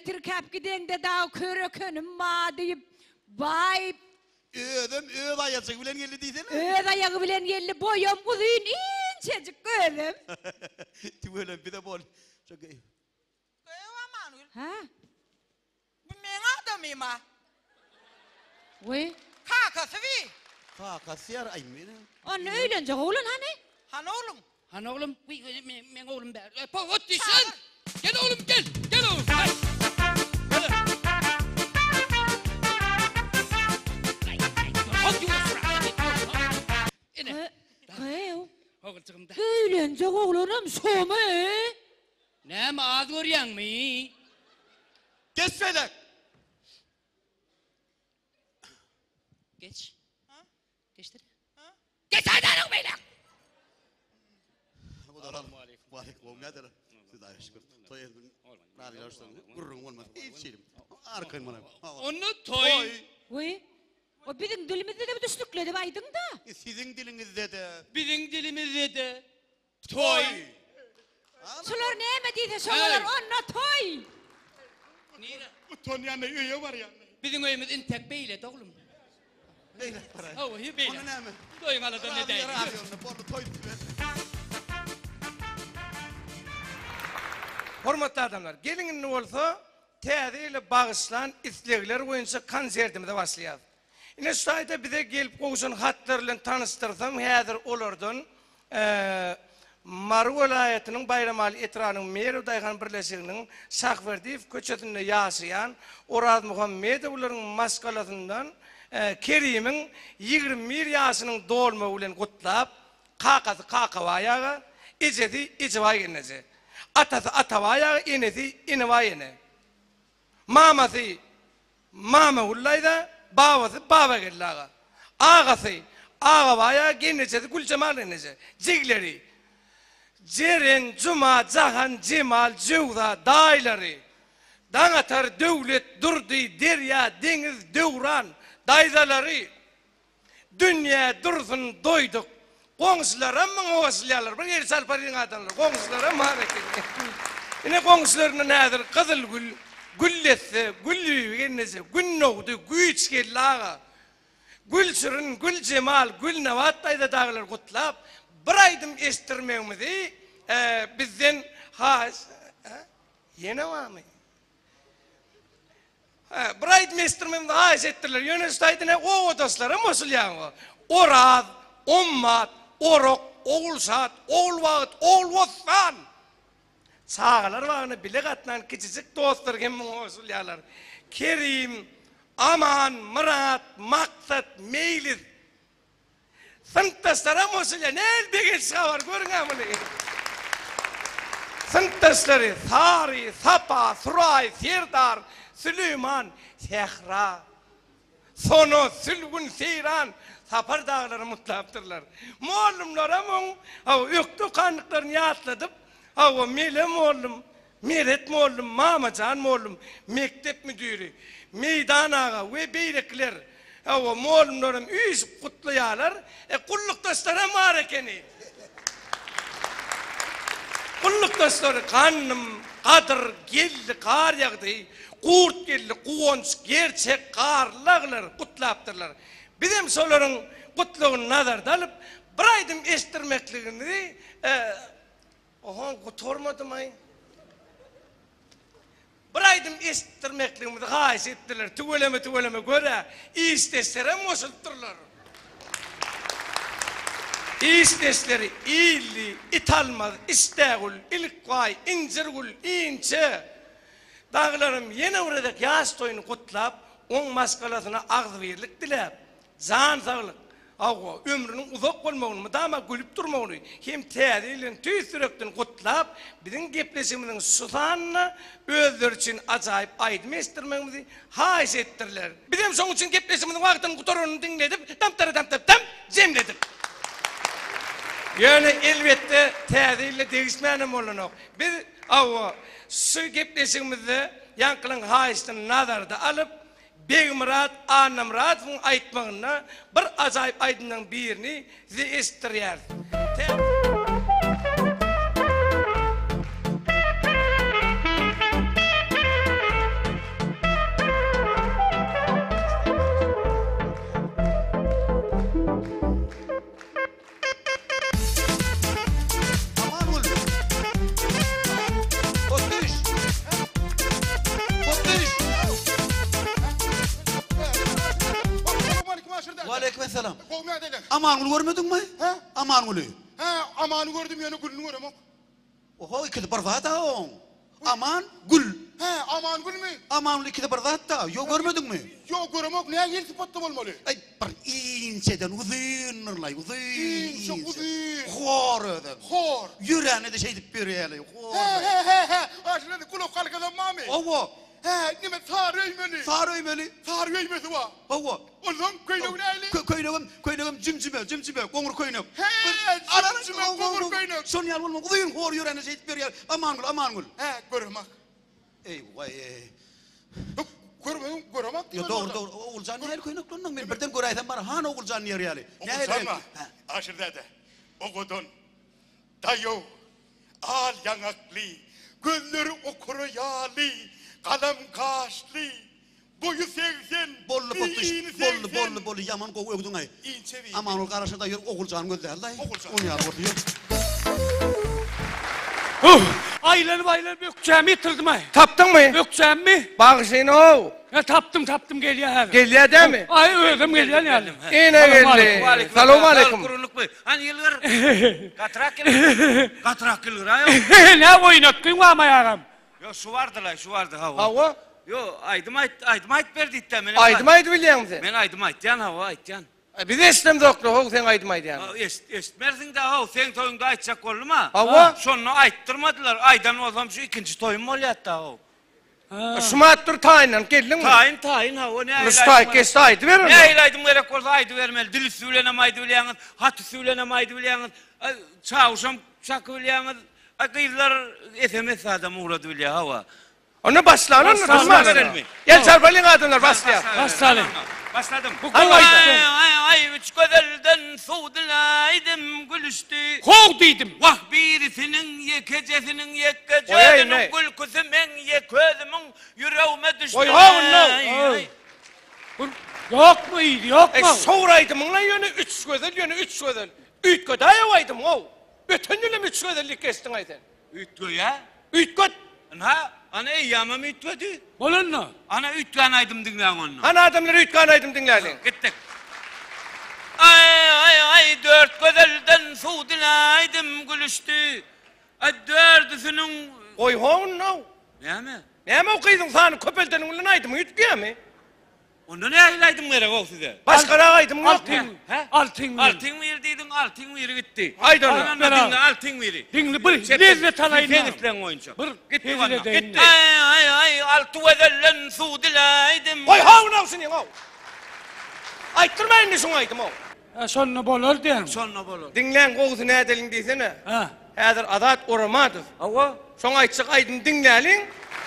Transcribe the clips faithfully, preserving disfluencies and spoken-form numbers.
tirkap gidende daha körökönüm ma deyip bayıp ödüm öd ayacık bilen geldi diysene. öd ayağı bilen geldi boyum uzun incecik ödüm. Tüvelen bir de bol. Çok iyi. Köyva Manuel. Ha? Bu men adamıyım ha. Vay. Kakası vi. Ha kasiyar ay mene. Onun öğlenecek oğlun hani? Han oğlum. Han oğlum, men oğlum der. Pa ottisen. Gel oğlum gel. Gel oğlum. Hay. Gel. Hadi ine. Kaya. Oğlum çıkımda. Öğlenecek oğlunum somu. Ne mi ağız görüyen mi? Geç felek. Geç. Ha? Geçtir. Ha? Geç hadi hanım beyler. Bu da aleyküm. Aleyküm. Ne der? Siz ayı şükür. Toy edin. Nari yaştan. Gurrun olmaz. Hiç şeyim. Arkayın bana. Onu toy. Vay. O bizim dilimizde de bir düştükledi baydın da. Sizin dilinizde de. Bizim dilimizde de toy. Sular ne emediyse sorular onna toy. Niye? Ton yanında üye var ya. Bizim oyumuz intek beyle oğlum. Beyle para. Ha o beyle. Onu ne mi? Toyun aladan ne değil. Hormatly adamlar, gelin ne olsa täze bağışlan islegler boyunca konsertimize başlayaz. Ine şu ayda bize gelip qoşun hatlar bilen tanıştırsam, häzir olardan eee Maru vilayetinin Bayramali Etranın Meri Dayhan Birleşiginin Şahverdiyev köçetinde yaşayan Orad Muhammedowlaryň maskalasından e, Kerim'in yigirmi bir yaşının dolma bilen gutlap kakası kakavayaga icedi icvay ennesi. Atası atavayaga enesi inivayene. Maması mama ullayda babası baba gellaga. Ağası ağavayaga gennesi Gülcemal ennesi. Cigleri Ceren, Cuma, Cahan, Cemal, Cevda, dayları, Danatar, Devlet, Durdi, Derya, Deniz, Devran, daydaları, dünya dursun doyduk, komşulara mı oğuzlarlar, bir yer salparın adamlar, komşulara mı hareket. Yine komşularının nedir? Kızıl gül, güllesi, güllüyü gennesi, gün oldu, güç gellağa, gül sürün, gül cemal, gül nevat dayda dağlar kutlap, bir aydım estirmemizi e, bizden has yine var mı? Ha, bir aydım estirmemizi has ettiler. Yönestaydı o odaslara nasıl yani? Orad, ummat, orok, oğulsat, oğulvat, oğulvatsan. Sağlar varını bile katlan küçücük dostlar gibi nasıl yalar. Kerim, aman, murat, maksat, meylis. Sıntıstara mosulya ne elbegesi var görün amını. Sıntıstları Sari, Sapa, Suray, Serdar, Süleyman, Sehra, Sono, Sülgün, Seyran, Sapar dağları mutlaptırlar. Moğlumlara mı? Öktü kanlıklarını yatladıp, Melem oğlum, Meret moğlum, Mamacan moğlum, mektep müdürü, meydan ağa ve beyrekler, Ava moğlumlarım üç kutlayalar, e kulluk dostlara marekeni. Kulluk dostları kanım, kadır, geldi, kar yağdı, kurt geldi, kuvanç, gerçek karlağlar kutlaptırlar. Bizim soların kutluğunu nazarda alıp, bir aydım estirmekliğini, e, oha kutormadım ay. Bir aydım estirmekliğimizi gayet ettiler. Tüveleme tüveleme göre istestere mosultturlar. İstesleri iyili, italmaz, isteğul, ilkvay, incirgul, ince. Dağlarım yine orada yaz toyunu kutlap, on maskalasına ağız verirlik dilep. Zan sağlık. Ağa ömrünün uzak olmağını, dama gülüp durmağını, hem tədiyle tüy sürekten kutlap, bizim gepleşimizin susanına özler için acayip aydım estirmemizi haiş ettirler. Bizim son için gepleşimizin vaktini kutorunu dinledip, tam tarı tam tam tam cemledik. Yani elbette tədiyle değişmenim olun. Biz ağa şu gepleşimizi yankılın haişten nazarda alıp, Begimrat, Anamrat bunun aytmağına bir acayip aydından birini size estiriyar. Aman Gül görmedin mi? He? Aman Gül'ü. He, amanı gördüm yani gülünü göremem. Oho ikide bir zat da o. Aman Gül. He, aman gül mü? Aman Gül ikide bir zat da. Yok görmedin mi? Yok göremem. Ne yer sıfatlı olmalı? Ay bir inceden uzun nırlay uzun. İnce, uzun. Hor öden. Hor. Yüreğine de şey dip bir yani. Hor. He he he he. Aşırı kulak kalkadan mami. Oho. He, ne mi sarı öymeli? Sarı öymeli. Sarı öymesi var. Oho. Ondan köyünün neyli? Köynegim, köynegim cimcime, cimcime, kongur köyneg. He, cimcime, kongur köyneg. Son yal olma, uzun hor yüreğine şey dip bir yani. Aman Gül, aman Gül. He, göremem. Ey vay ey. Yok, göremem, göremem. Yo doğru doğru Oğulcan yer köyneg lan men birden göraydım bana han Oğulcan yer yani. Oğulcan mı? Aşırı dede. Oğudun. Dayo. Al yanaklı. Gözleri okuru yağlı. Kalem kaşlı. Boyu seksen. Bollu potlu, iğni bollu seksen. bollu bollu yaman koku ögdün ay. İnçevi. Aman ol karşında yer Oğulcan gözler lay. Oğulcan. On yar orduyor. Huh! Aylanıp aylanıp ökçemi yitirdim ay. Taptın mı? Ökçemi. Bağışlayın o. Ya taptım taptım geliyor her. Geliyor değil mi? Ay öldüm geliyor yani. Yine geldi. Selamun aleyküm. Kuruluk bu. Hani yıllar katrak gelir. Katrak gelir ha yok. Ne oynattın var mı yaram? Yo şu vardı la şu vardı ha. Hava. Yo aydım ayt aydım ayt verdi itte men. Aydım aydı biliyor musun? Men aydım ayt yan hava ayt yan. Biz esnem doktor, o sen aydım aydı yani. Ha est est mersin de ha sen toyunda aytacak oldu mu? Hava. Şonu ayttırmadılar. Aydan olsam şu ikinci toyum ol yattı ha. Şumattır tayinden geldin mi? Tayin tayin ha o ne Mustay kesti aydı verir Ne mi? aylaydım gerek olsa aydı vermeli. Dili söylenem aydı bileğiniz. Hatı söylenem aydı bileğiniz. Çavuşam çakı bileğiniz. Akıylar S M S adamı uğradı bile hava. Onu başlanın mı? Başlanın mı? Gel çarpalın adamlar başlayalım. Başlayalım. Başladım. Hangi Ay ayda? ay ay üç gözelden soğudulaydım gülüştü. Kovduydum. Vah birisinin yekecesinin Oy, yekkeceğinin ne? gülküsümün yeközümün yüreğime düştü. Oy, ha, no. Ay, ay. Yok mu iyiydi yok E mu? soğuraydım lan yönü üç gözel yönü üç gözel. Üç göz ayavaydım o. Bütün yılım üç gözellik kestin aydan. Ütgö ya. Üç göz. Ha, ana yamam ütgödü. Olun mu? Ana ütgönaydım dinleyen onu. Hani adamları üç kanaydım dinlersin. Gittik. Ay ay ay dört gözelden soğudulaydım gülüştü. Ay dördüsünün... Oy hon no. Ne mi? Ne mi okuydun sana köpelden ulan aydım üç güya mı? Onda ne aylaydım gerek o size? Başka aydım yok mu? Altın. He? Altın mı? Altın mı yerdiydin, altın mı yeri gitti. Aydan Aydan ver dinle, abi. altın mı yeri. Dinle bir lezzet alayım. Sen iflen oyuncu. Bir Gitti tezile bana. değinle. Gitti. Ay ay ay altı vezellen sudilaydım. Oy hon no senin o. Ayttırmayın ne şun aydım o. Ha sonra bolur diyorum. Sonra bolu. Dinleyen koğusu ne edelim desene. Ha. Hazır adat oramadır. Hava. Son aytsak aydım dinleyelim.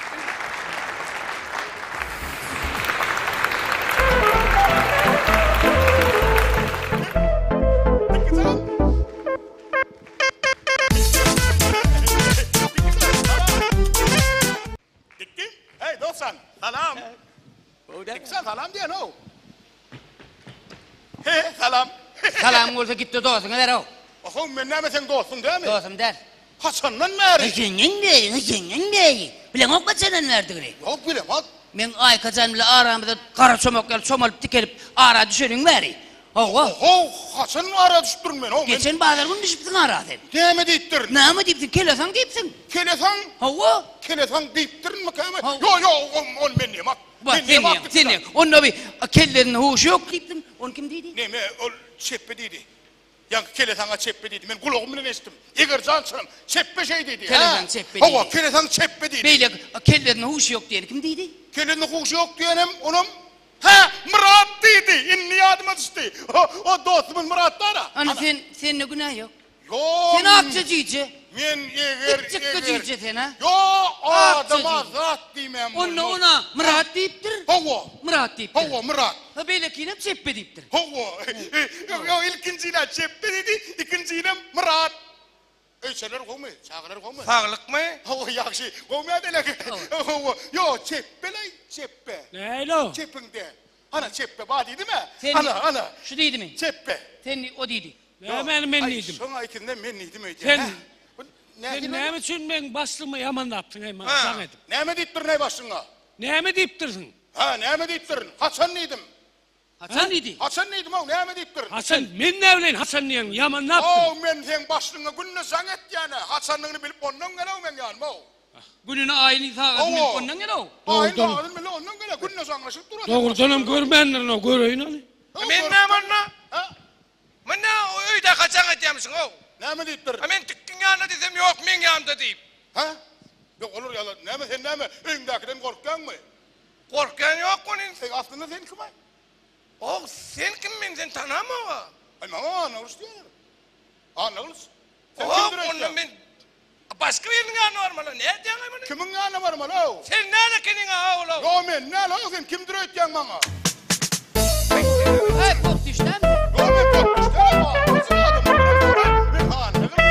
Dikti. Hey dostan. Salam. Diksen salam diyen o. He salam. Salam olsa gitti dostum der o. Oğlum ben ne sen dostun değil mi? Dostum der. Hasan'la meri. Senin de, senin de. Bilen o kaçanan verdiğini. Yok bilem ha. Men ay kaçan bile aramda kara çomoklar çomalıp dikelip ara düşürün veri. Oğo. Oho Hasan mı ara düşüp durun ben oğlum. Geçen bağlar bunu düşüptün aradın. Ne mi deyittirin? Ne mi deyipsin? Kelesan deyipsin. Kelesan. Oğo. Kelesan deyittirin mi kıyama? Ha. Yo yo on, on ben neyim ha. Bak Ben neyim seni, ha? seni. Onun bir kellerinin huşu yok deyipsin. Onu kim deydi? Ne mi o çeppe deydi. Yankı Kelesan'a çeppe deydi. Ben kulağımla estim. Eğer cansınım çeppe şey deydi. Kelesan çeppe Hava deydi. Kelesan çeppe deydi. Beyle kellerinin huşu yok diyen kim deydi? Kelinin huşu yok diyenim onun. Ha Murat deydi. İnni yadıma düştü. O, o dostumun Murat da ara. Hani sen, senin ne günah yok. Yo. Sen akçacıyıcı. Men eğer Git çıkkıcıyıcı sen ha. Yo adama zat demem. Onu ona Murat deyiptir. Hava. Murat deyiptir. Hava Murat. Ha böyle kinem çeppe deyiptir. Hava. Yo ilkinciyle çeppe dedi. İkinciyle Murat. Ey şeyler koyma. Çağlar koyma. Sağlık mı? Hava yakşı. Koyma dele. Hava. Yo çeppe lan çeppe. Neyle o? Çeppinde. Ana çeppe badi değil mi? Sen Ana ana. şu deydi mi? Çeppe. Sen o deydi. Ne benim enniydim. Son ayetinden men neydim öyle. Sen- Ha? Bu Ne Sen ne ne için ben bastımı yaman yaptın hemen Ha, sana dedim. ne mi deyittir ne başına? Ne mi deyip dursun? Ha ne mi deyittir? Hasan neydim? Hasan idi. Hasan neydi o? Näme diýip durun? Hasan men näbilen Hasan diýen yaman napdy. O men sen başlygyna günne saň et ýana. Hasanyny bilip ondan gelen men ýanma o. Gününe aýyny sagat men ondan gele o. Aýyny sagat men ondan gelen günne saňlaşyp durar. Dogrudanam görmändirin o göreýin ali. Men näme? Ha? Mana öýde kaçan etýämsiň o? Näme diýip durun? Men tikkin ýanyna desem ýok, men ýanymda diýip. Ha? Yok olur ýaly. Näme sen näme öňdäkiden gorkdanmy? Korkan ýok onuň. Sen aslında sen kim? O sen kim men sen tanama o? Ay mama ne olursa diyor. Ha ne olursa. Sen O kimdir onu öyle? men başka birinin ýanyna barmaly. Ne diýen bunu? Kimin ýanyna barmaly o? Sen näde kiniň oğlu? Yo men ne la sen kimdir öýtýän maňa? Hey, pok düşdem. Yo men kokmuşlar ama. Nasıl adam? Ben ha ne olursa.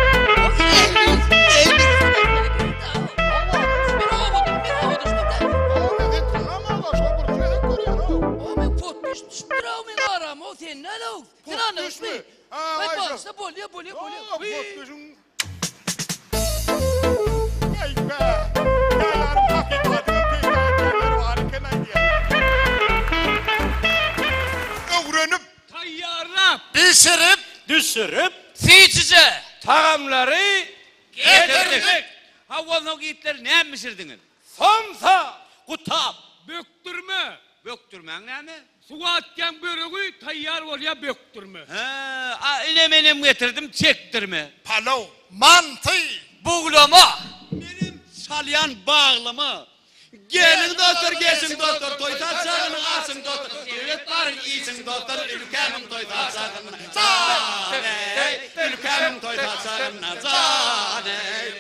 Öwrenip, Tayyarlap, düşürüp, düşürüp, Siçice. Tagamlary getirdik. Hawazno gitler näme pişirdiňiz? somsa Kutap, Böktürme. böktürmäň näme? Suga atgan böregi tayyar bolýa böktürme. Ha, a ile menem getirdim, çektirme. palav, mantı, Buğlama. Benim salyan bağlama. Gelin doktor, gelsin doktor, toyta çağının asın doktor. Evet var, iyisin doktor, ülkemin toyta çağının. Zaney, ülkemin toyta çağının. Zaney.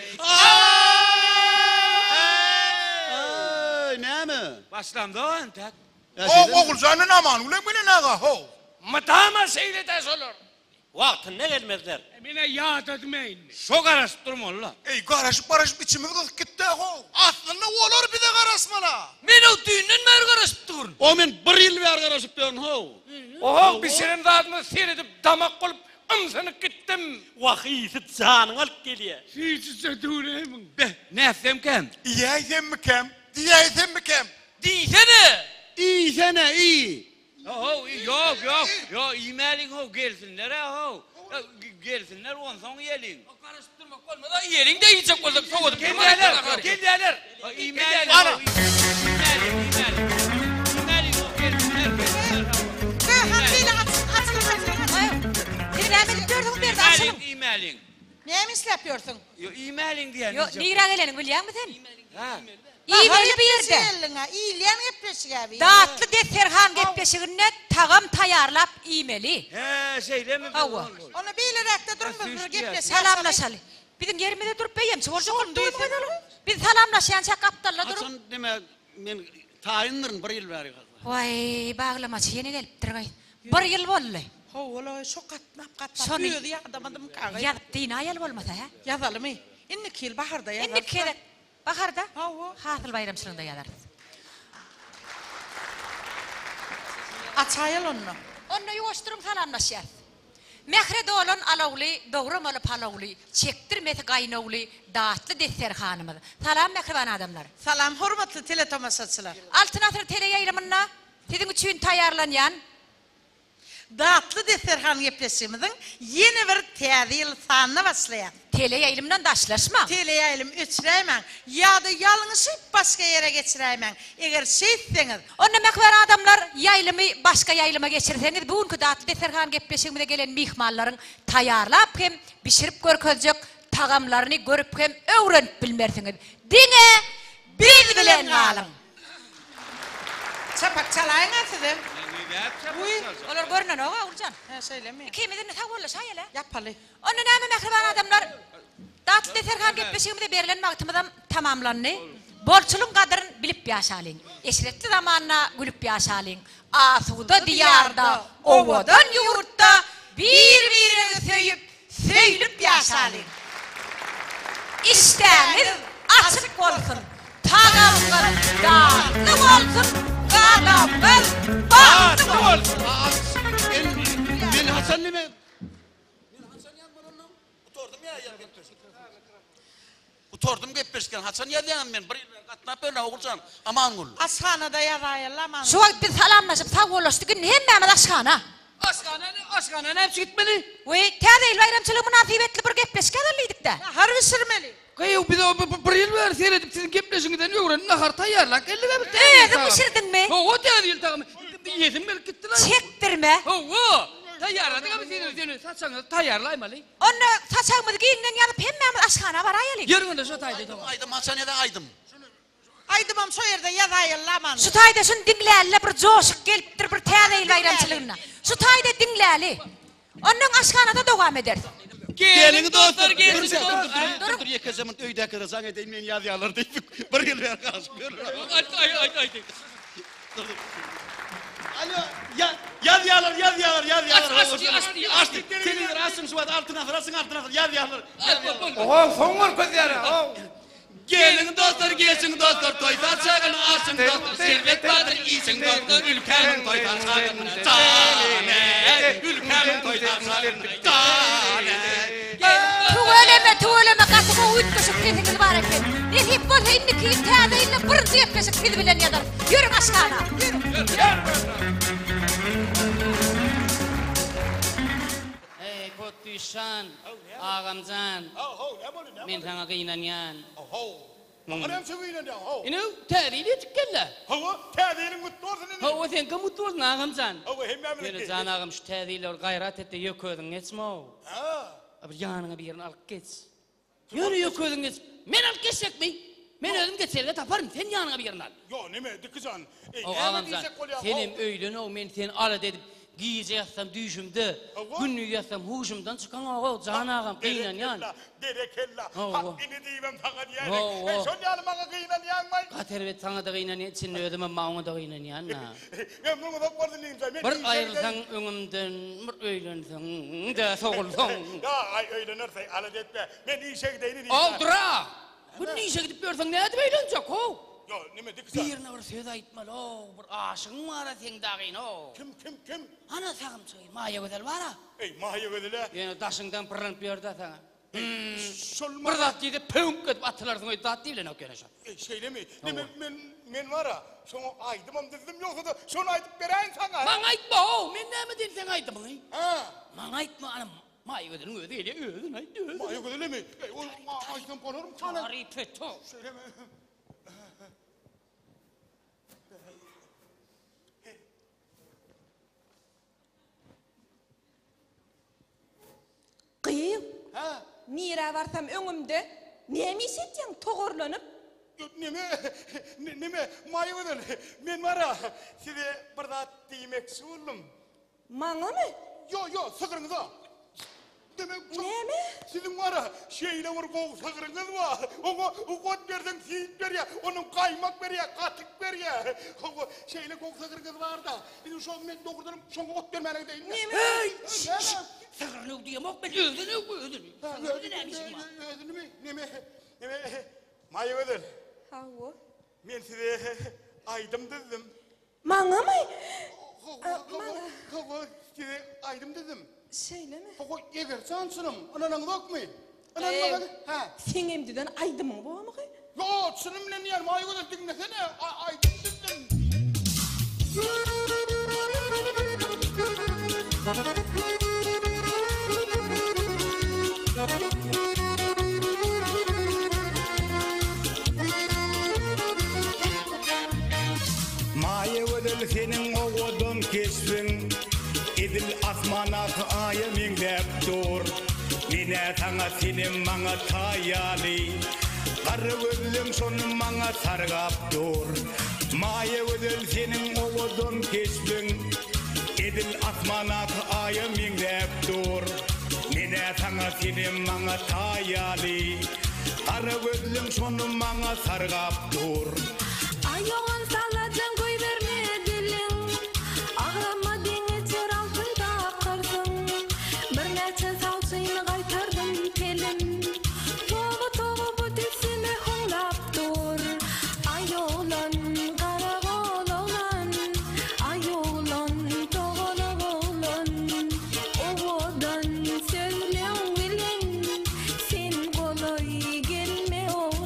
Ay, ne mi? Başlamda o entek. o oğulcanın aman, ulan bu ne naga ho? matama seýletäs olur. Vaktinde gelmezler. Emine yağ etmeyin. Çok araştırma ola. Ey garaşıp garaşıp içimiz gitti ho. Aslında olur bir de garasmana. Men o düğünden mer garaşıp durun. O men bir yıl ver araşıp diyorsun ho. Oho pişirin zadyny seredip damak bolup ımsınıp gittim. Vahiysi canın alıp geliyor. Siçice durayım. Be, nefsem kem? Diyeysen mi kem? Diyeysen mi kem? Diysene. İyi sene iyi. Ho, yok yok. Yok, imelin ho gelsinler ha ho. Gelsinler on son gelin. Karışıp durmak olmadan yerinde yiyecek olsak soğudum. Geldiler, geldiler. İmelin ho. İmelin, imelin. İmelin ho gelsinler gelsinler ha. Hamdiyle açılın. Bir näme gördüň berdi açylym. İmelin, imelin. Näme yapıyorsun? Yo, imelin diyen. Yo, nira gelenin bilýärmi sen? Ha. İýmeli bir ýerde. İýleň gepleşik abi. Dağıtlı deterhan gepleşigine tagam tayarlap iýmeli. He, şeyle mi? Hawa. Onu bilerek de durun Ha, bir süs gepleşik. Salamlaşaly. Bizim yerimizde durup beýem, çorjak olup duymaýaly. Biz salamlaşýança kaptalla durup. Hasan deme, men tayinlerin bir yıl ver. Vay, baglamaçy ýene gelip durgay. Bir ýyl boldy. Ho, ola şu katnap katnap. Şonu- Büyüdü ya adamadım kağıt. Ýazyp diýin aýal bolmasa ha. Yazalım mı? İnni kil baharda yazalım. Indi kerek. Baharda. Hawa. Hasyl bayramçylygynda ýazar. Açayal onu. Onda ýoşdurum salamlaşýar. Mehre dolan alawly, dogrum olup halawly, çekdirmesi gaýnawly, daatly deserhanymyz. Salam mehriban adamlar. Salam hormatly teletomasaçylar. Altın asır tele yayılımına sizin üçün tayarlanyan Dağıtlı deserhan gepleşimizin yeni bir tədil sanına başlayan. tele yayılımdan daşlaşma. Teleyayılım üçreymen ya da yalnızıp başka yere geçireymen. Eğer şeyseniz Onda mehriban adamlar yayılımı başka yayılıma geçirseniz bugünkü daatlı deserhan gepleşimine gelen mihmalların tayarlap hem pişirip görkezjek tagamlarını görüp hem öwrenip bilmersiniz. Diňe biz bilen galym. çapak çalayın atıdım. Olar görünen oga Ulcan. Ha söyleme. İkimizin ne tawırlaşa ýele. Yapalı. Onda näme mehriban adamlar daatly deserhan gepleşigimizde berilen magtymyzam tamamlandy. Bolçulun gadryny bilip ýaşalyň. Eşretli zamanyna gülüp ýaşalyň. Asuda diýarda, owadan ýurtda bir-birini söýüp, söýülüp ýaşalyň. İştäňiz açyk bolsun. Tagamlar daatly bolsun. Gadamlar batly bolsun. Ben Hasan nime? Tordum gepleşken Hasan yerden men bir katnap öyle okursan aman gul. Ashanada yarayalaman. Şu vakit biz salamlaşıp sağ olaştık. Hemme aşkana. Aşkana aşkana ne hepsi gitmeli. Ve teyze il bayramçılığı münasibetli bir gepleşkenliydik de. Harbi sürmeli. Kayı bir de bir yıl ver seyredip sizin gepleşingden yoğuran nahar tayarlak elli de bir Ee, de pişirdin mi? O teyze il takım. Yedim belki gitti lan. Çektirme. O o. Tayarladık ama seni seni satsanız tayarlaymalı. Onu saçağımızı giyinen yanıp hemme aşkana var ayalik. Yarın da taydı tamam. Aydım Hasan ya da aydım. Aydımam so yerde yarayalaman. Şu tayda şunu dinleyerle bir coşuk geliptir bir teyze il bayramçılığına. Şu tayda dinleyerli. Onun aşkana da devam eder. Gelin dostlar gelin Dur dur dostlar. dur dur yeke zaman öyde kırısan edeyim men yaz yalar deyip bir yıl ver kalsın. Ay ay ay ay. Alo ya yaz yalar yaz yalar yaz yalar. Açtı açtı açtı. Senin rasın şu altına rasın altına yaz yalar. Oho, soňur gözleri. Oh. Gelin dostlar gelsin dostlar toysa çağın asın dostlar servet vardır iyisin dostlar ülkemin toysa çağın tane ülkemin toysa çağın tane. Tuvaleme tuvaleme katımı uyutmuşum kendiniz var efendim. Nefip bolsa inni kiyim teyze inni bir ziyepleşik siz bilen yadar. Yürüm aşkana. Ey Kottuşan, ağamcan. Men sana kıynanyan. Adam söylüyor ne? Ho. Inu tarihle çıkkalla. Ho, tadilin mutlusun ne? Ha o sen kamut ol ağamcan. Ho, hemmem Yine can ağam şu tarihle gayret etti yoködün etmo. Ha. Aber yanına bir yerin alıp geç. Yürü yoködün geç. Men alıp geçecek mi? Men özüm geçerle taparım sen yanına bir yerin al. Yo ne mi dikizan? O ağamcan senin öylün o men sen ala dedim. Giyice yatsam düşümde, günlü yatsam huşumdan çıkan o can ağam kıyınan yan. Derekella. Ho, ho. Hakkını diyemem fakat yani. Ho, ho. E son yanıma kıyınan yanmay. Katervet sana da kıyınan yan, senin ödüme mağına da kıyınan yan na. Ben bunu da gördüm diyeyim sen. Bir ayrılsan önümden, bir öylünsen de soğulsan. Ya ay öğlenirse alet etme. Ben iyi şey değil diyeyim. Aldıra! Bu ne işe gidip görsen ne edip eğlenecek o? Yo ne mi dikizan? Bir yerine bir söz aytmalı o, bir aşığın var ha sen dağın o. Kim kim kim? Ana sağım söyle, maya güzel var ha. Ey mahiye vedile. Yani taşından pırlanıp bir yerde sana. Şolma. Bir dat gidip pünk edip atılarsın o dat değil lan o kene şak. Ey şeyle mi? Ne men men men var ha. Sonra aydımam dedim yoksa da sonra aydıp vereyim sana. Man aytma o, men ne mi dedin sen aytma mı? Ha. Man aytma anam. Maya güzelin öyle değil ya, öyle aytma öyle. Mahiye vedile mi? Ey o aydım konurum sana. Tarih peto. Söyle mi? Kıyım, Ha. nira varsam öňümde, näme işetjäň togorlanyp? Neme, neme, mahiye vedile. Men var ha. Size bir da demek soğuldum. Maňamy? Yo yo sıkırınıza. Demek Näme? sizin var ha. Şeyle var bu sıkırınız var. Onu o ot versen siyit ver ya. Onun kaymak ver ya, katık ver ya. O şeyle kok sıkırınız var da. Bizim şu men dokurdum, şu ot vermene değil. Näme? Hey! Sakın diyem ok ben öldün öldün. Öldün ne işin var? Öldün mü? Neme, neme, mahiye vedile. Hawa. Men size aydım dedim. Maňamy? Hava size aydım dedim. Şeýlemi? Hava eger sansınım. Ananın yok mu? Eee, Ananın yok ha. Sen emdiden aydymyň bolamy ki? Yo, sınım bilen yer maýy gözü dinlesene. Aydım dedim. Maye ödül senin oğudun kessin Edil asmana aya minglep dur Mine sana senin mana tayali Karı ödülüm sonun mana sargap dur Maye ödül senin oğudun kessin Edil asmana aya minglep dur Mine sana senin mana tayali Karı ödülüm sonun mana sargap dur Ayağın salacan koy verme dilin Ağrama deniz yer altında kırsın Bir neçe salçayını kaytardım telin Toğu toğu bu tüsünü hunlap dur Ay oğlan kara oğlan Ay oğlan toğulu oğlan Oğudan söylen bilin Sen kolay gelme oğlan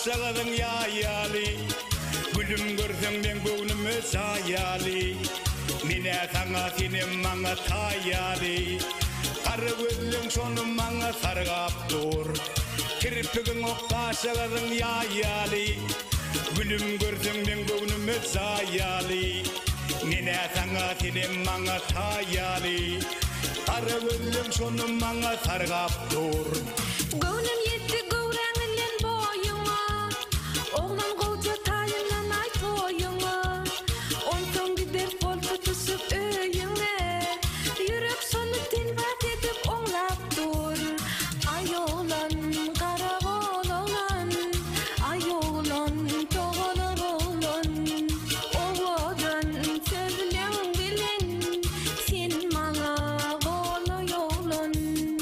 başladın yayali Gülüm görsem ben göğnüme sayali Mine sana senin bana tayali Karı gözlüm sonu bana sargap dur Kirpigin ok başladın yayali Gülüm görsem ben göğnüme sayali Mine sana senin bana tayali Karı gözlüm sonu bana sargap dur Gönlüm yetti gövrengilen boyuma Oğlan koca tayından ay toyuma Ondan gider bol tutusup öyüne Yürek sonu tilbat edip oğlap dur Ay oğlan kara oğlan Ay oğlan toğala oğlan Oğlan sevlen bilen Sen bana oğla oğlan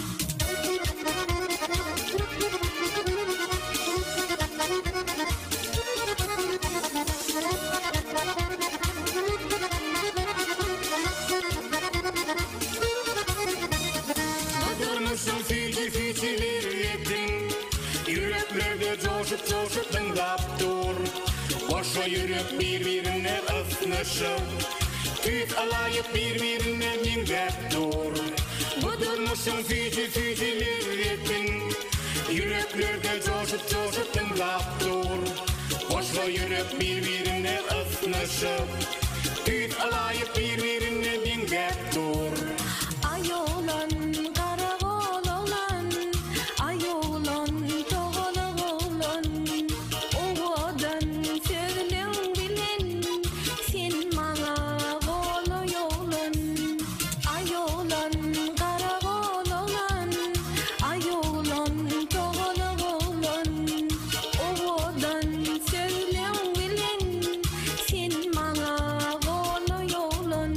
Durmuşsun fici ficiler ettin Yüreklerde coşup coşup tıngap dur Boşa yürek birbirine ısnışıp Tüt alayıp birbirine mingep dur Budurmuşsun fici ficiler ettin Yüreklerde coşup coşup tıngap dur Boşa yürek birbirine ısnışıp Tüt alayıp birbirine mingep dur Ay oğlan kara oğlan Ay oğlan toğala oğlan Oğlan sevlen bilen Sen bana oğla oğlan Ay oğlan kara oğlan Ay oğlan toğala oğlan Oğlan sevlen bilen Sen bana oğla oğlan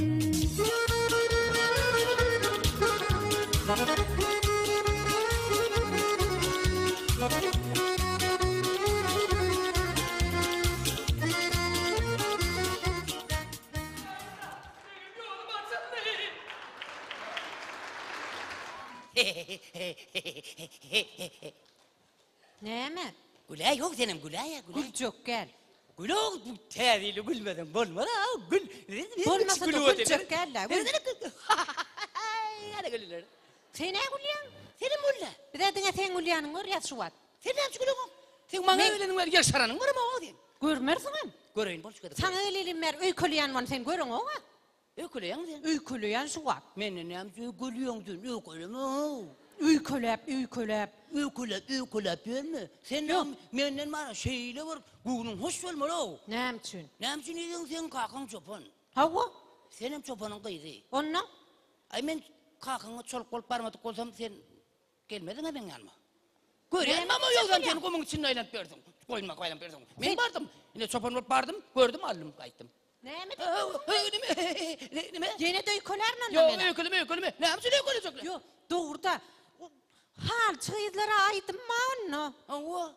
Näme? Gülay yok senin Gülay ya Gülay. Gülcök gel. Gül yok bu tevili gülmeden bolmadı ha gül. Bolmasa da gülcök gel la. Gül. Hadi gülüler. Sen ne gülüyorsun? Senin mulla. Bir de dine sen gülüyorsun var ya şu var. Sen ne yapıyorsun gülüyorsun? Sen bana Men- öğlenin var yaşaranın var ama o diyen. Görmersin hem. Göreyim bol çıkardı. Sana öyleyim mer öykülüyen var sen görün o var. Öykülüyen sen. Öykülüyen şu var. Men ne yapıyorsun gülüyorsun sen öykülüme o. Öykülep, öykülep. Öykülep, öykülep mi? Sen ne menden bana şeyle var. Gülün hoş olmalı o. Ne yapıyorsun? Ne yapıyorsun edin sen kalkan çopan. Hava? Senin çopanın kıydı. Ondan? Ay men kalkanı çoluk olup parmadık olsam sen gelmedin ha ben yanıma. Göreyim ama yoldan seni kumun içinde aylanıp verdim. Koyunma koyunma verdim. Ben vardım. Yine çopan olup vardım. Gördüm aldım kayıttım. Ne mi? Ne mi? Yine de öykülerle mi? Yok öyküleme öyküleme. Ne yapsın öykülecekler? Yok doğruda. O hal çığızlara aydım mı onu? Ava.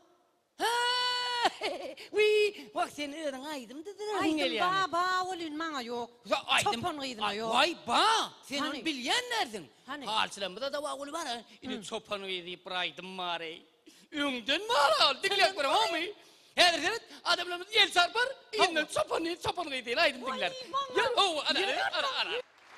Uy, bak sen öğren aydım dediler. Aydım ba ba olun bana yok. Çopan kıydına yok. Vay ba. Sen Hani? onu bilenlerden. Hani? Halçılamda da var bana. Yine çopan kıydı braydım mare. Öngden mara. Diklek var ama mı? Her evet adamlarımız yel sarpar. İnden çopanı çopanı kıydı. Aydım dikler. Ya o ana ana ana.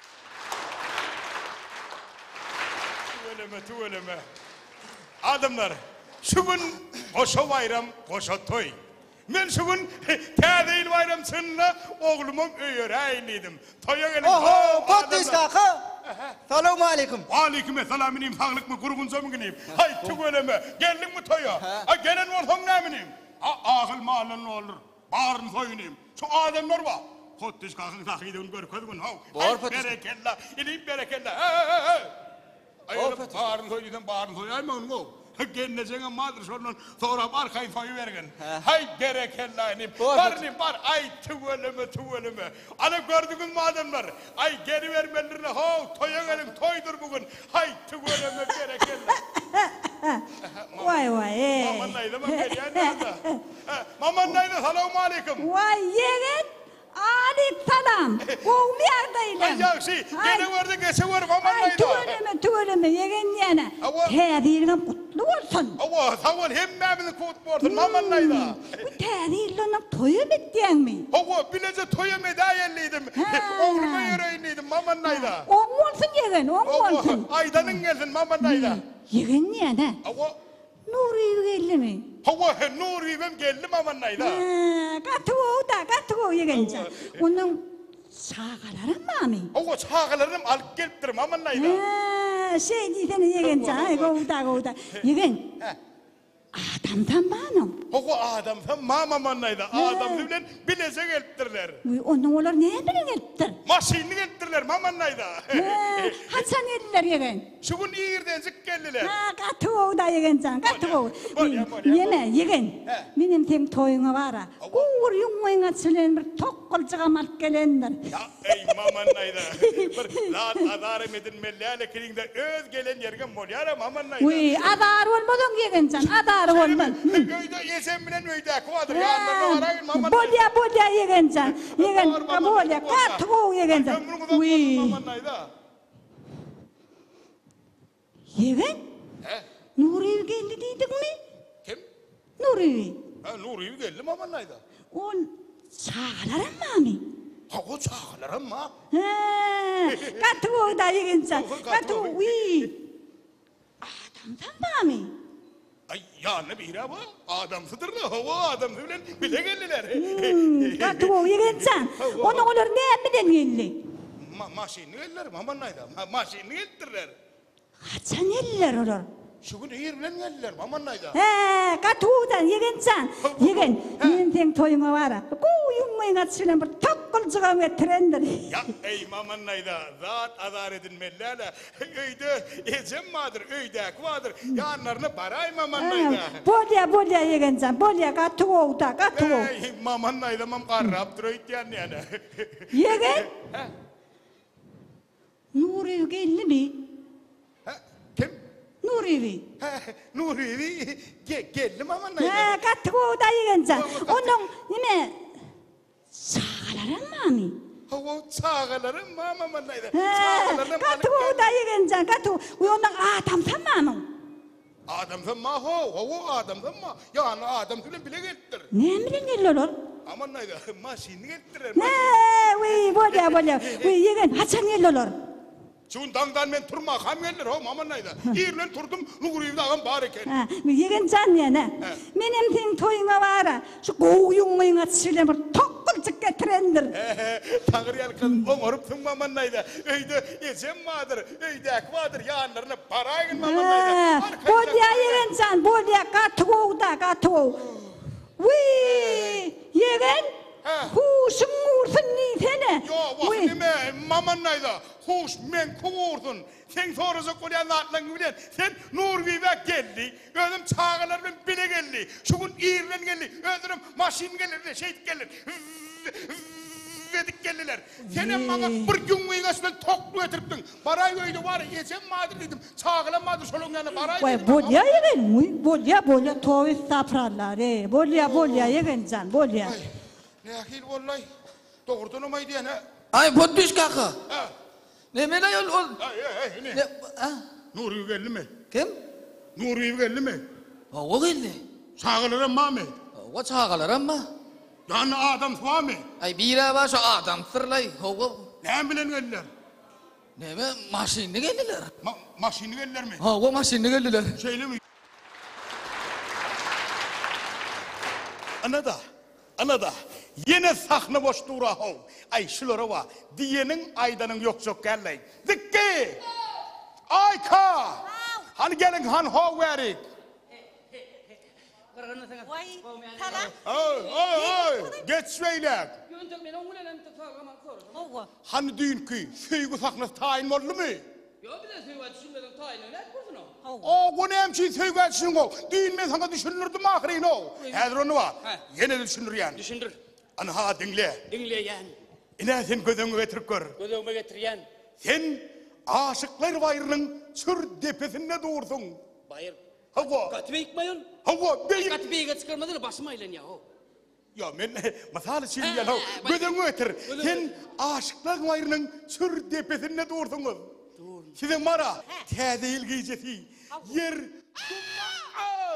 Tüveleme tüveleme. Adamlar, şu gün koşa bayram, koşa toy. Men şu gün tədeyil bayram sınına oğlumum öğreyliydim. Toya gelin. Oho, Kotiş kaka. Selamun aleyküm. Aleyküm selam ineyim, sağlık mı, kurgun sömün ineyim. Hay tüveleme, geldin mi toya? Ha gelen olsam ne mineyim? Ağıl malın ne olur, bağırın soyunayım. Şu adamlar var. Kotiş kakın takıydığını gör közgün. Hay berekella, ineyim berekella. Hey hey hey. Ayırıp bağırın soyuydun, bağırın soyuyayım onu mu? Geleceğine madr sorunun sonra arkayı soyu vergen. Hay berekella ineyim. Barınayım bar. Ay tüveleme tüveleme. Ana gördünüz mü adamlar? Ay geri vermelerine ho toya gelin toydur bugün. Hay tüveleme berekella. Vay vay. Maman neydi ben geliyor nerede? Maman neydi selamun aleyküm. Vay yeğen. Aleyküm selam. Kovum yerdeydim. Ay yakşı. Gene vardı geçe var maman Ay neydi? tüveleme tüveleme yeğen yana. Tədiyirine kutlu ne olsun? Hava savun hemmemizni kut borsun mamannayda. Bu tarihlinin toyu bittiyen mi? Hava bilece toyama dayelliydim. Oğluma yüreğinliydim mamannayda. Oğun olsun yegen, oğun olsun. Aydanın gelsin mamannayda. Yegen niye ne? Hava Nuri geldi mi? Hava Nuri bem geldi mamannayda. Katı o da, katı o yegenca. Onun sağaların mı mi? Hava çağalarım alıp geliptir mamannayda. Şey diysen yegenca, ay goğuda goğuda. Yegen, adamdan bağım. Hava adamdan mamamannayda. Adam bilen bilece geliptirler. Onun olur neye bilin ettir? Maşinini geliptirler mamannayda. Haçan geldiler yegen. Şugun iyirden zık geldiler. Ha, katı o da yegenca, katı o. Yeme, yegen. Benim tem toyuna var ha. Uğur yunmayına çilen bir tok kolcuğa mark gelenler. Ya ey mamannayda. Bir zat adarım edin mellale kilinde öz gelen yerge molyara mamannayda. Uy, adar olmadın yegencan, adar olmadın. Öyde yesem bilen öyde kuadır. Yanlarına varayın mamannayda. Bolya, bolya yegencan. Yegen, bolya, katı o yegencan. Uy. Mamannayda. Yegen? He? Nuri geldi dedik mi? Kim? Nuri. Ha Nuri geldi mamannayda. O sağaların mı mi? Ha o çağalarım ma. He, katı o da yegencan. Katı o, uy. Adamdan mı mi? Ay ya ne bir bu? Adamsıdır da hava adamsı bilen bile geldiler. Katı o yegencan. Onun olur ne emiden geldi? Ma maşinini geldiler mamannayda. Ma maşinini geldiler. Haçan eller olur. Şugun iyir bilen geldiler mamannayda. He, katı yegencan. Yegen, men ten toyuma var ha. Ku yummayına çilen bir tok kolcuğa getirendir. Ya ey mamannayda zat azar edin mellala. Öyde ecem madır, öyde kuadır. Yanlarına baray mamannayda. Bolya, bolya yegencan. Bolya katı o da, katı o. Ey mamannayda mam qarrap duroyt yani yani. Yegen? Nuri geldi mi? Kim? Nuri. Nuri geldi mamannayda. He, katı o da yegencan. Onun yine sağaların mı mi? Hava çağalarım mamannayda. He, katı o da yegencan, katı o. Onun adamsan mı? Adamsan ma ho, hava adamsan ma. Yani adam bilen bile geldiler. Ne emrin geliyor? Amannayda maşinini geldiler. Ne, uy, bolya, bolya. Uy, yegen, haçan geliyor. Şundan men turma ham geldiler ho mamannayda. İrlen turdum Nuri'de ağam bar eken. Ha, yegencan ya ne? Benim ten toyuna var ha. Şu goğuyunmayına çilen bir tok kolcuk getirendir. Tağır yalkın omorup mamannayda. Öyde ecem madır, öyde akvadır. Yanlarına parayın mamannayda. Bolya yegencan, bolya katı goğuda, katı goğu. Uy, yegen. Huşun uğursun neytene. Yo, vakit nime mamannayda. Huş men kuğursun. Sen sorusu koyan atlan bilen. Sen Nur Vivek geldi. Özüm çağalarım bile geldi. Şugun İrlen geldi. Özüm maşin gelir, şey gelir. Vedik geldiler. Senin bana bir gün uygasından toklu etiriptin. Baray öyle var, yesem madır dedim. Çağılan madır solun yanı baray dedim. Bolya yegen, uy, bolya, bolya, tovi saprarlar, e. Bolya, bolya yegencan, bolya. Ne akil vallahi. Doğrudan omaydı yani. Ay potmuş kaka. Ne mena yol ol. Ay ay ne? Nuri geldi mi? Kim? Nuri geldi mi? O geldi. Çağılarım mı mı? O çağılarım mı? Yani adam var mı? Ay bira var şu adam sırlay. O ne bilen geldiler? Ne mi? Maşinli geldiler. Ma maşinli geldiler mi? Ha o maşinli geldiler. Şeyle mi? Anada. Anada. Yine sahne boş dura hov. Ay şulara var. Diyenin aydanın yok çok gelleyin. Dikki. Ayka. Hani gelin han hov verik. Vay, tala. Oy oy oy. Geç söyle. Hani dünkü söygü sahne tayin oldu mu? Yo bir de söyle düşünmeden tayin ne kursun o? O bu ne hemşi söygü düşünün o. Düğün ben sana düşünürdüm ahirin o. Hazır onu var. Yine de düşünür yani. Düşündür. Ana ha dinle. Dinle yani. İne sen gözümü getirip gör. Gözümü getir yani. Sen aşıklar bayrının sür depesinde doğursun. Bayır. Hava. Katı beyik bayın. Hava beyik. Katı beyiğe çıkarmadın başıma ilen ya o. Ya men masal şimdi ya o. Gözümü getir. Sen aşıklar bayrının sür depesinde doğursun. Doğru. Sizin mara. Tezil giycesi. Yer.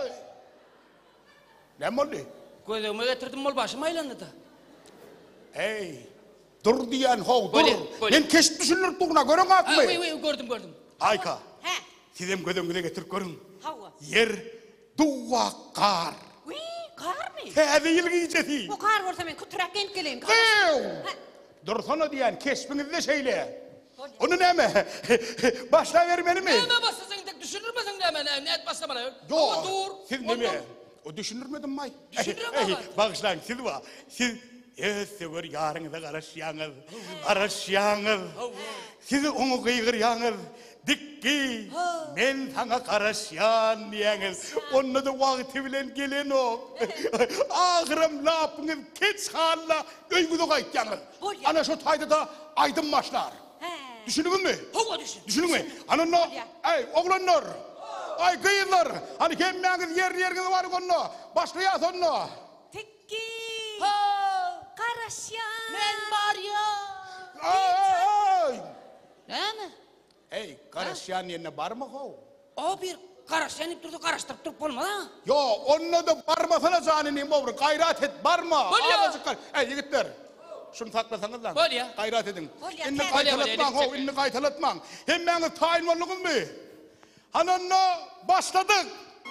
Ne oldu? Gözüme getirdim ol başım aylandı da. Ey, dur diyen hov, dur. Böyle, böyle. Ben keş düşünür duruna görün Ha, akmı. uy, uy, gördüm gördüm. Ayka, He. sizin gözünüze getir görün. Hava. Yer duva kar. Uy, kar mı? Tezi yıl giyecesi. Bu kar olsa ben kuturak genç geleyim. Kıv! Dursana diyen kesbinizde şeyle. Onu ne mi? Başla vermeni mi? Hemen basasın tek düşünür müsün de hemen ne et basta bana. Yo, Ama dur. siz ne mi? O düşünür müydün may? Düşünürüm Ey, ama. Bağışlayın siz var. Siz ösügür yarınıza karışyanız. Karışyanız. Siz onu kıygıryanız. Dikki. Men sana karışyan diyeniz. Onu da vakti bilen gelen o. Ağırım lapınız keç halla. Öngüde kayıtyanız. Ana şu tayda da aydın başlar. Düşünün mü? Hava düşün. Düşünün mü? Ananla, ey oğlanlar. Ay kıyınlar. Hani kemmeğiniz yer yeriniz var onunla. Başlayat onunla. Tekki. Ha, Karasyan. men var ya. Ay! Ne mi? Ey, karışyan yerine var mı o? O bir karışlanıp durdu karıştırıp durup olmadı ha. Yo, onunla da barmasana canini mavru. Gayret et, barma. Böyle ya. Ağzı kar. Ey yigitler. Şunu saklasanız lan. Böyle ya. Gayret edin. Böyle ya, İnni böyle, kaytalatman böyle, ho, inni kaytalatman. Hem beni tayin varlığın mı? Hanonla başladık.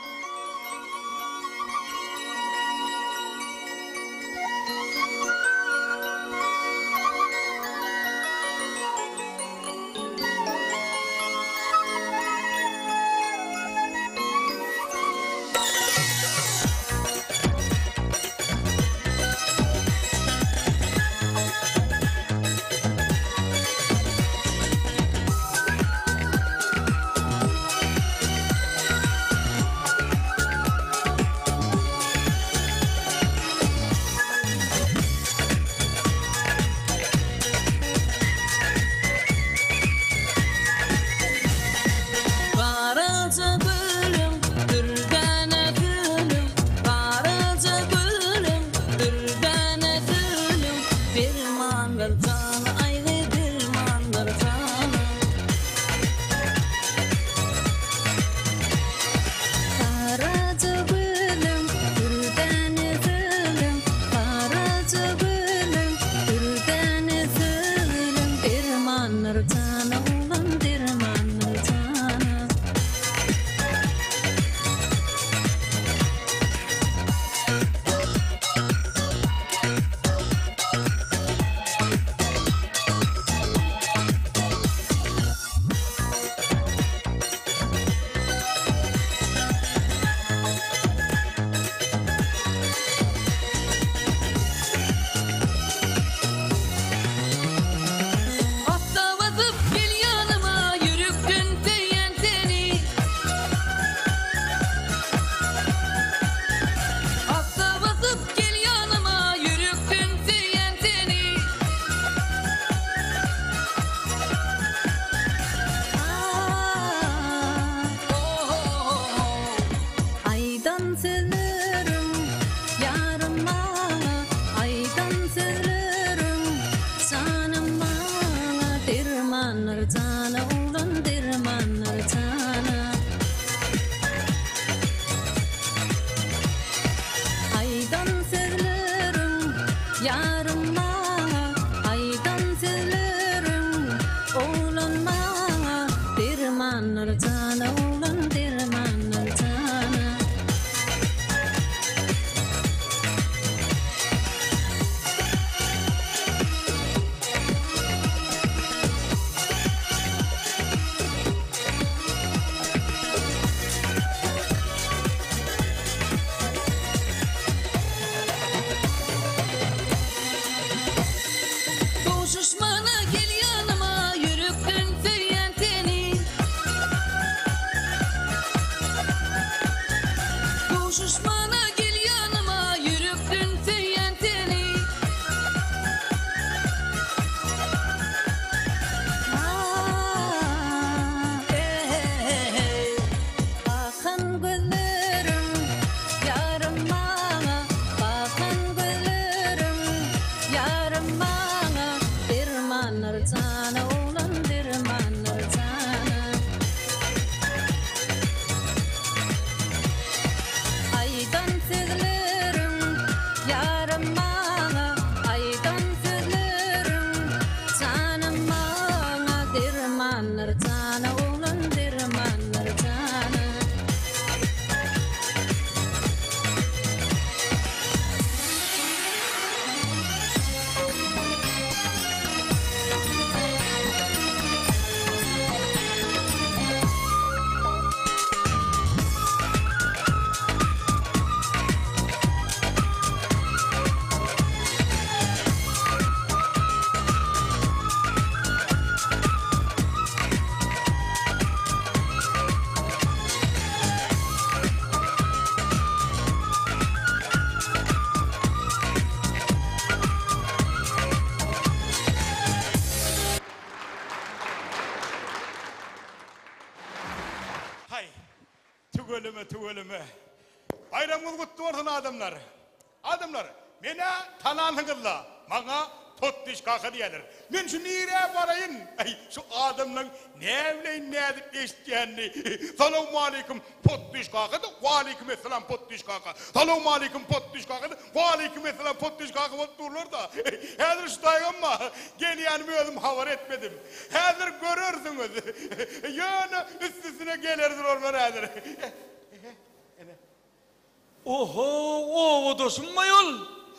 Karaca gülüm, dürdane gülüm, karaca gülüm, dürdane gülüm, bir mangır canı, ayrı bir mangır canı. Karaca gülüm, dürdane gülüm, karaca gülüm, dürdane gülüm, bir mangır canı, ulan bir mangır canı. Hatta vazıp gel yanıma, yürüktün feyen seni. Hatta vazıp gel yanıma, yürüktün feyen seni. Aydan severim yarıma, aydan severim canım bana, dirmanır cana, ulan dirmanır cana. Aydan severim yarıma, aydan severim ulan bana, dirmanır cana, ulan dirmanır cana. Koşuşmana gel yanıma, yürüktün feyen seni. tüveleme tüveleme. Bayramınız kutlu olsun adamlar. Adamlar, mene tananыңızla, bana Pottiş kaka diyeler. Men şu nire barayın. Ay şu adamın ne bileyim ne edip eşitkenini. Selamun aleyküm Pottiş kaka da. Ve aleyküm esselam Pottiş kaka. Selamun aleyküm Pottiş kaka da. Ve aleyküm esselam Pottiş kaka olup dururlar da. Hazır şu ama geliyenimi özüm havar etmedim. Hazır görürsünüz. Yani üstüsüne gelirdir orman hazır. Oho, o dostum mayol.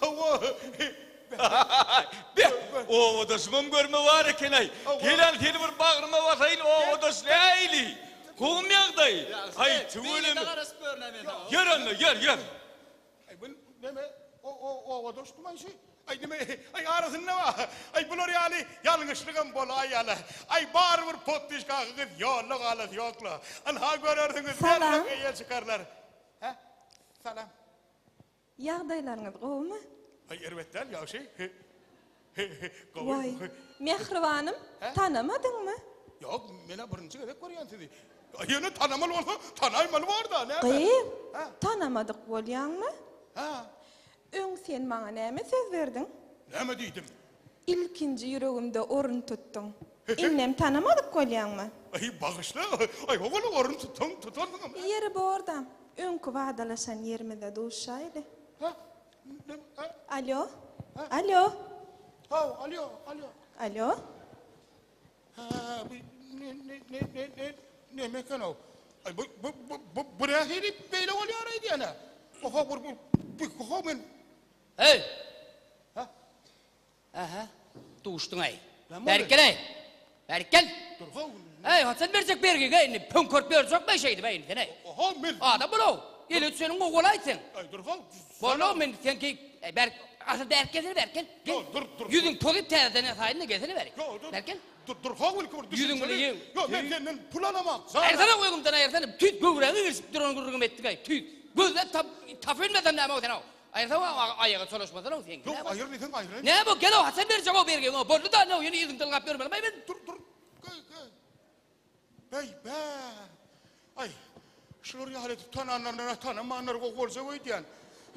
O odasımım görme var eken ay. Gelen seni bir bağırma basayın o odası neyli? Kovum yağday. Ay tüvülüm. Yer anne yer yer. Ay bu ne be? O o o odası mı şey? Ay ne be? Ay arasın ne var? Ay bunlar yani yanlışlıkım bol ay yala. Ay bağır bir pottiş kalkıp yolluk alas yokla. An ha görürsünüz. Salam. İyi çıkarlar. Ha? Salam. Yağdaylarınız kovma. Ay elbette ya şey. Vay, Mehribanım, tanımadın mı? Yok, mene birinci kadar koruyan sizi. Ayını tanımalı olsa tanıymalı var da. Ne? Kıyım, tanımadık bolyan mı? Ha. Ön sen bana neme söz verdin? Neme dedim? İlkinci yüreğimde orun tuttun. İnnem tanımadık bolyan mı? Ay bağışla, ay oğlu orun tutun, tutun mu? Yeri bu orada. Önkü vadalaşan yerimde duşaydı. Ha? Alo? Alo? Ha, alo, alo. Alo? Ha, ne, ne, ne, ne, ne, ne mekan o? Ay bu, bu, bu, bu, bu ne hili böyle oluyor araydı yani. Oha, bu, bu, bu, oha ben. Hey! Ha? Aha, tuştun ay. Berkel ay. Berkel. Dur, ha. Hey, Hasan verecek berge gayni. Pönkört verecek be şeydi be indi ne? Oha ben. Adam bunu. Yeli senin oğulaysın. Ay dur, ha. Bolu men sen ki Berk asıl Berkel'e Berkel. Dur, dur, dur. Yüzün tolip terdene sayını gezene ver. Yo, dur. Berkel. Dur, dur, ha ul kur. Yüzün bunu yiyin. Yo, ben senden pulanamak. Ersana koyalım sana ersana. Tüt göğreği girip duran gururum ettik ay. Tüt. Gözler tap tafilmeden ne o sen o. Ersana ayağı çalışmadan o sen. Yok, ayır mısın, ayır. Ne bu gel o Hasan verecek o berge. O bolu da ne o yeni yüzün tılgap görmem. Ben dur dur. Gel gel. Bey be. Ay. Şunları ya halet tananlarına tanımanlar ko kolsa oydiyan.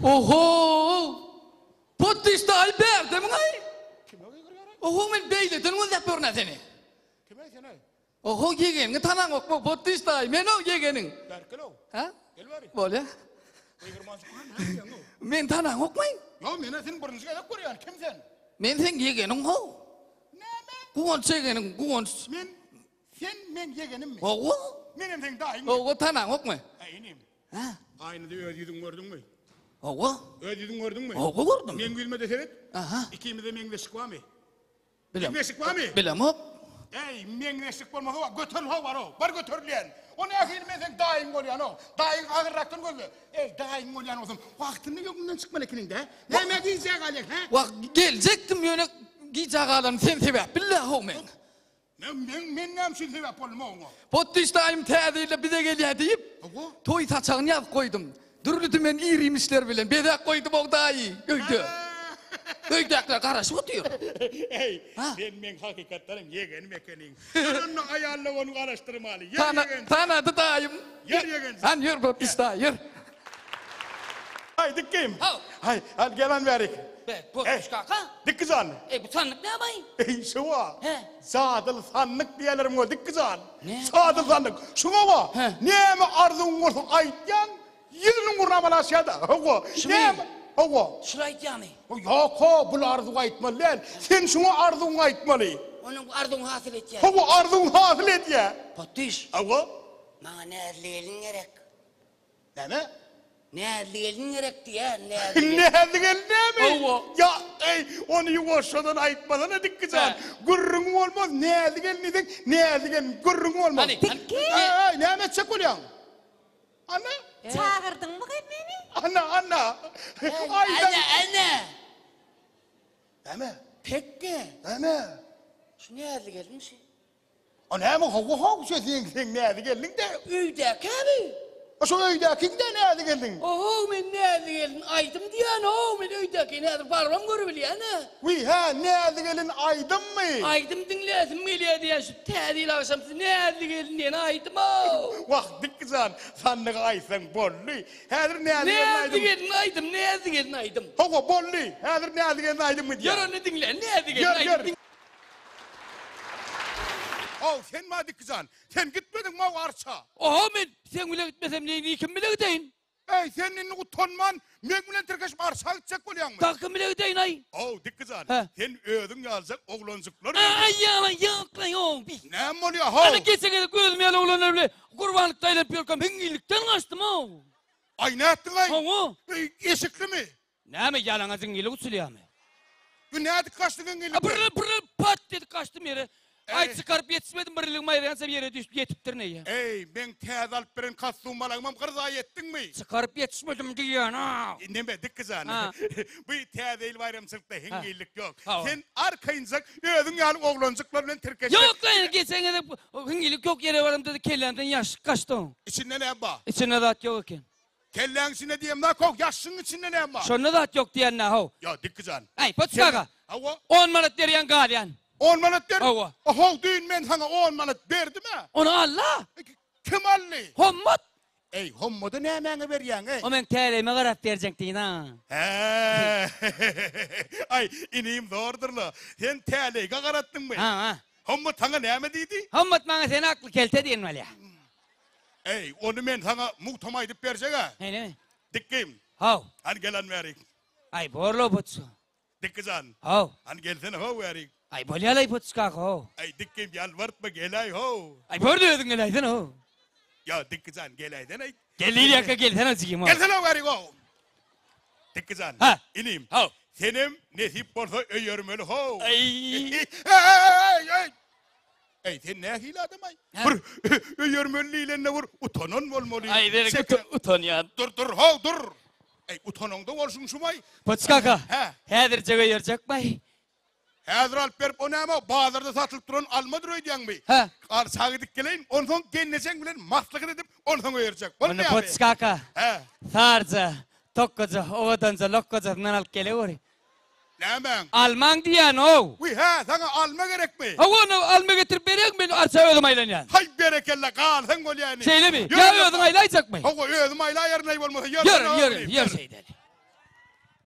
Oho! Pottiş dahi berdim ay. Kim o giriyor? Oho men beyle tanımaz yapıyor ne seni? Kim ay sen ay? Oho yegen tanan ok bu pottiş dahi men o yegenin. Berkel o. Ha? Gel bari. Böyle. Aygırmaz kuran ne diyorsun o? Men tanan ok may. Ya mene sen birinci kadar koruyan kim sen? Men sen yegenin ho. Ne me? Kuon çegenin kuon. Men sen men yegenim mi? Oho. Menim sen daha iyi. Oho tanan ok may. Aynim. Ha? Aynı da ödüydün gördün mü? Oho. Ödüydün gördün mü? Oho gördüm. Men bilmedi seyret. Aha. İkimiz de menleşik var mı? Bilem. Menleşik var mı? Bilem hop. Ey menleşik var mı? Götür ha var o. Var götürleyen. O ne akıyın men sen daim oluyan o. Daim ağır raktın gözü. Ey daim oluyan olsun. Vaktini yok bundan çıkma lekinin de. Ne me giyecek alek ha? Bak gelecektim yöne giyecek adam sen sebep. Billah o men. Men men men nem için sebep olma onu. Pottiş daim tediyle bize geliyor deyip. Toy saçağını yaz koydum. Dürlütü men iyiymişler bilen. Bedek koydum o daha iyi. Öydü. Öydekler karışık otuyor. Ey ben men hakikatlerim yegen mekenin. Onu ayarla onu araştırmalı. Yer Tana, yegen. tanadı daim. Yer yegen. Han yer pottiş dahi yer. Hay dikkeyim. Hay hadi gelen verik. Be pottiş kaka. Dikkizan. E bu sandık ne yapayım? Ey şu var. He. Sadıl sandık diyelim o dikkizan. Ne? Sadıl sandık. Şuna var. He. Ne mi arzun olsun aytyan. Yılın vurnamal aşağıda. Ogo. Ne mi? Ogo. Şurayt yani. Yok o bu arzu aytmalı lan. Sen şuna arzun aytmalı. Onun arzun hasıl et ya. Ogo arzun hasıl et ya. Pottiş. Ogo. Bana ne erleyelim gerek. Ne mi? Ne erleyelim gerek diye. Ne Ne erleyelim. diyen ne mi? Ogo. Ya ey onu yuvaşadan aytmadan dikkizan. Gurrun olmaz. Ne diyen ne diyen? Ne diyen gurrun olmaz. Hani. Ey ne mi çek oluyor? Anne. Çağırdın mı beni? Anne anne. Anne anne. Deme. Pekki. Deme. Şu ne erleyelim şey? Anne mi hava hava sen sen ne diyen de? Üyde abi. Şu öydeki de ne diyen? Oho men ne erleyelim aydım diyen o men üydeki ne parmağım görebiliyor ne? Uy ha ne diyen aydın mı? Aydım dinleyesin miliye diyen şu tedil akşam ne erleyelim diyen aydım o. Vah dik kızan. Sanlık aysan bolli. Hazır ne Ne diyen aydım? digen aydım, ne digen aydım. Hogo bolli. Hazır ne diyen aydım mı diye. Yar onu dinle, ne digen Gör, aydım. gör. Oh sen madi kızan. Sen gitmedin mi o arsa? Oha men, sen bile gitmesem neyini kim bile gideyim? Ey senin utanman. Men bilen tirkeşip arsa gidecek bolyan mı? Takım bile gideyim ay. Oh dik kızan. He. Sen ödün alacak oğlancıklar. Ay ya lan yok lan yok. Ne mi oluyor ho? Ana geçsene de gözüm yalı olanlar bile kurbanlık taylap yorkam hengilikten kaçtım ha. Ay ne ettin ay? Ha Ey, eşikli mi? Ne mi yalan azın geli usulüyor mu? Bu ne ettik kaçtın engelli? Pırıl pırıl pat dedi kaçtım yere. Ay çıkarıp yetişmedim bırılığım mayrayansam yere düşüp yetiptir ne ya? Ey ben tez alıp birin katsum balağımam kırza yettin mi? Çıkarıp yetişmedim diyen ha. Neme dik kızan. Ha. Bu tez el bayramsılıkta hengellik yok. Ha. Sen arkayınacak ödün yalı oğlancıklarla tirkeşecek. Yok lan geçsene de hengilik yok yere varım dedi kellemden yaş kaçtım. İçinde ne ba? İçine de at yok iken. Kellen içinde diyeyim daha kok yaşın içinde ne ba? Şonda da at yok diyen ne ho. Ya dik kızan. Ay potskaka. Hava. On manat deriyen gadiyan. On manat der. Hava. Oho düğün ben sana on manat verdim ha. Onu Allah. Kim allı? Hommat. Ey hommodu ne emeğine veriyen ey? O men teleme garap verecektin ha. He. Ay ineyim doğrudur la. Sen teleyi kakarattın mı? Ha ha. Hommo sana ne emediydi? Hommat bana seni aklı kelte diyen var ya. Ey onu men sana muhtama edip verecek ha. Öyle mi? Dikkim. Hav. Hani gelen verik. Ay borlo potsu. Dikkizan. Hav. Hani gelsene ho verik. Ay bolyalay potskaka ho. Ay dikkim yalvartma gelay ho. Ay bordo ödün gelaydın ho. Ya dikkizan gelayden ay. Gelili yaka gelsene zikim ho. Gelsene verik ho. Dikkizan. Ha. İneyim. Hav. Senim nesip olsa öyörmeli ho. Ay. Ey ey ey. Ey sen ne hile adam ay? Vur. Öyörmeliyle ne vur? Utanan olmalı. Ay dedik utanyan. Dur dur ho dur. Ey utananda olsun şumay. Potskaka. He. Hedir cega yoracak bay. Hazır alıp verip onu ama bazarda satılıp duran almadır ödeyen mi? He. Ar sağıdık geleyin, ondan kendinesen bilen maslık edip ondan öğretecek. Onu Onu ne abi? potskaka. He. Sarca. Tokkoca. Ovadanca. Lokkoca. Bundan alıp gele ori. Ne hemen? Alman diyen o. Uy he, sana alma gerek mi? Ha onu alma getirip vereyim ben arsa ödüm aylan yani. Hay berekella kal, sen gol yani. Şeyle mi? Ya ödüm aylayacak mı? Ha o ödüm ayla yarın ay olmasa Yarın yarın yarın şeyden.